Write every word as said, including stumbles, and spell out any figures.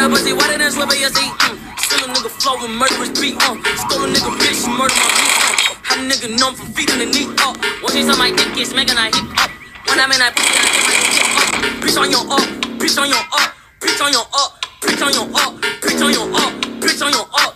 her pussy wetter than Swift, you see. Mm. Still a nigga flow with murderous beat, uh. Stole a nigga bitch, she murdered my beat, uh. Had a nigga numb from feeding the knee, uh. When she saw my dick, it's making her hip up. When I'm in that pussy, I get my dick up. Bitch on your up, bitch on your up, bitch on your up, bitch on your up, bitch on your up, bitch on your up.